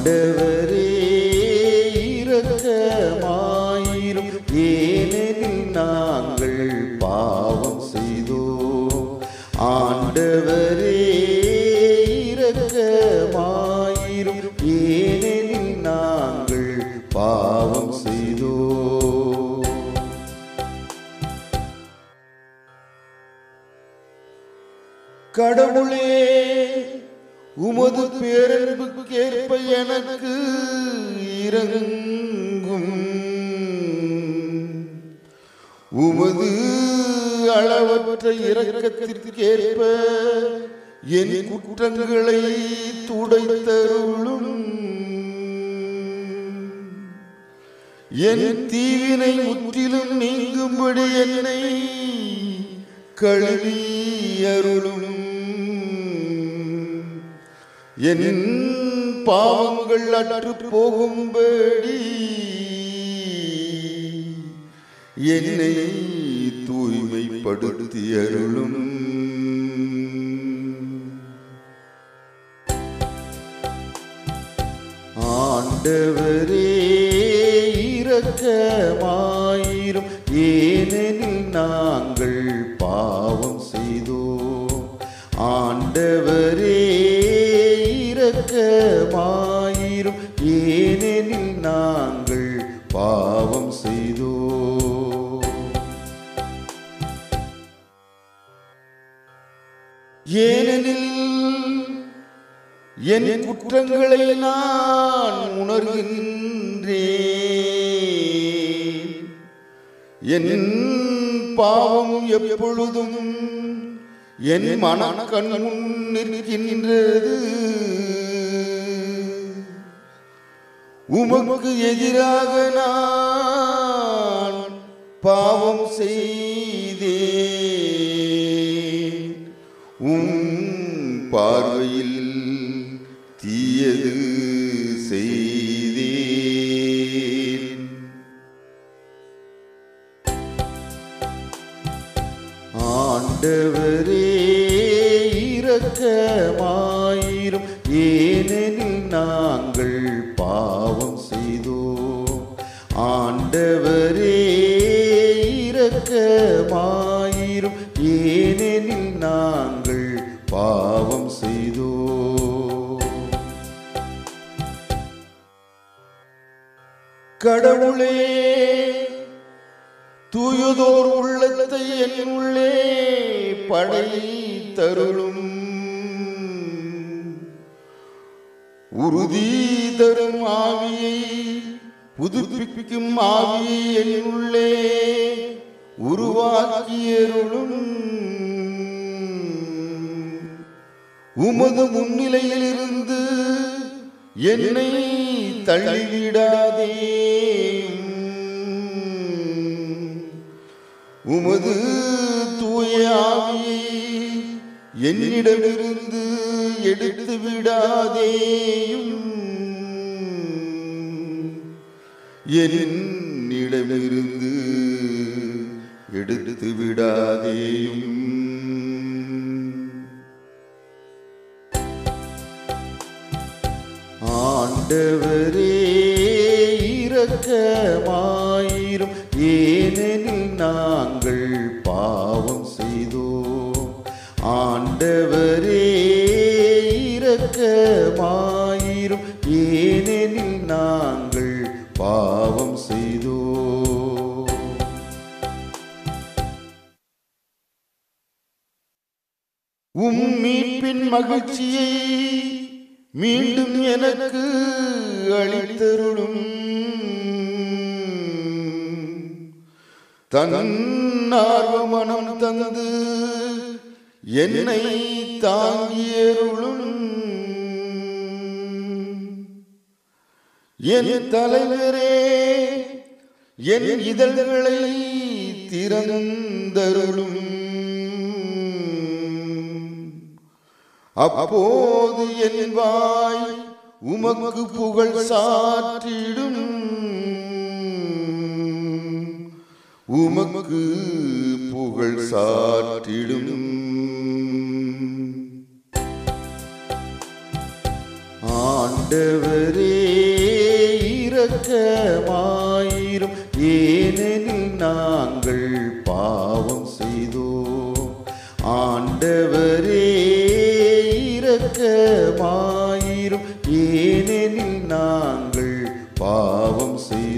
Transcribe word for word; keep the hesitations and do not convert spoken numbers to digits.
ஆண்டவரே இரக்கமாயிரும், ஏனெனில் நாங்கள் பாவம் செய்தோம். ஆண்டவரே இரக்கமாயிரும், ஏனெனில் நாங்கள் பாவம் செய்தோம். கடவுளே, உமது பேரன்புக்கேற்ப எனக்கு இரங்கும். உமது அளவற்ற இரக்கத்திற்கேற்ப என் குற்றங்களை துடைத்தருளும். என் தீவினை முற்றிலும் நீங்கும்படி என்னை கழுவி அருளும். என் பாவங்கள் அற்று போகும்படி என்னை தூய்மைப்படுத்தி அருளும். ஆண்டவரே இரக்கமாயிரும், ஏனெனில் நாங்கள் பாவம் செய்தோம். ஆண்டவரே இரக்கமாயிரும், ஏனெனில் நாங்கள் பாவம் செய்தோம். ஏனெனில் என் குற்றங்களை நான் உணர்கின்றேன். என் பாவம் எப்பொழுதும் என் மனக்கண் முன் நிற்கின்றது. உமக்கு எதிராக நான் பாவம் செய்தேன். உம் பார்வையில் தீயது செய்தேன். ஆண்டவரே இரக்கமாயிரும், ஏனெனில் நாங்கள் பாவம் செய்தோம். ஆண்டவரே இரக்கமாயிரும், ஏனெனில் நாங்கள் பாவம் செய்தோம். கடவுளே, தூயதோர் உள்ளத்தை என் உள்ளே படைத்தருளும். உறுதி தரும் ஆவியை, புதுப்பிக்கும் ஆவியை என் உள்ளே உருவாக்கியருளும். உமது முன்னிலையில் இருந்து என்னை தள்ளிவிடாதே. உமது தூய ஆவியை என்னிடமிருந்து எடுத்து விடாதேயும். என்னிடமிருந்து எடுத்து விடாதேயும். ஆண்டவரே இரக்கமாயிரும், ஏனெனில் நாங்கள் பாவம் செய்தோம். ஆண்டவரே இரக்கமாயிரும், ஏனெனில் நாங்கள் பாவம் செய்தோம். உம் மீட்பின் மகிழ்ச்சியை மீண்டும் எனக்கு அளித்தருளும். தன்னார்வ மனம் தந்து என்னை தாங்கியருளும். என் தலைவரே, என் இதழ்களை திறந்தருளும். அப்போது என் வாய் உமக்கு புகழ் சாற்றிடும். உமக்கு புகழ் சாற்றிடும். ஆண்டவரே இரக்கமாயிரும், ஏனெனில் நாங்கள் பாவம் செய்தோம். ஆண்டவரே இரக்கமாயிரும், ஏனெனில் நாங்கள் பாவம் செய்தோம்.